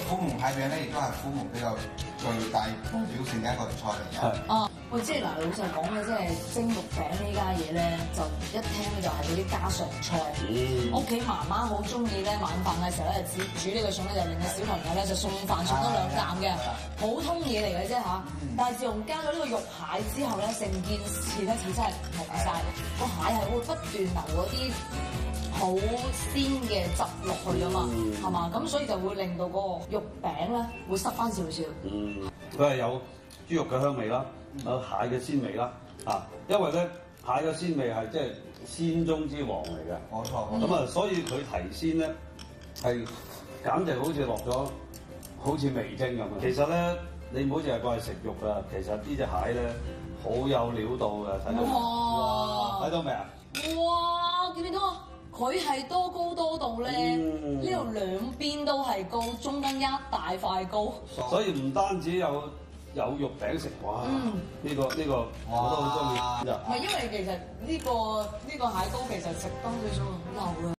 虎門蟹餅咧，亦都係虎門比較最大代表性嘅一個菜嚟嘅。 啊，喂，即係嗱，老實講咧，即係蒸肉餅呢家嘢咧，就一聽咧就係嗰啲家常菜。屋企媽媽好中意咧，晚飯嘅時候咧，煮呢個餸咧，就令個小朋友咧就送飯送多兩啖嘅，普通嘢嚟嘅啫嚇。但係自從加咗呢個肉蟹之後咧，成件事咧就真係唔同晒。個蟹係會不斷流嗰啲好鮮嘅汁落去㗎嘛，係嘛？咁所以就會令到個肉餅咧會濕翻少少。 佢係有豬肉嘅香味啦，有蟹嘅鮮味啦，因為咧蟹嘅鮮味係即係鮮中之王嚟嘅， 冇錯。 咁所以佢提鮮咧係簡直好似落咗好似味精咁。其實咧，你唔好淨係過嚟食肉啊，其實呢隻蟹咧好有料到嘅，睇到哇！ 睇到未啊？ 哇！見唔見到啊？佢係多高多到咧，呢度兩邊都係高，中間一大塊高。 所以唔單止有肉餅食，哇！呢個我都好中意。 唔係因為其實呢個蟹膏其實食多少少好流嘅。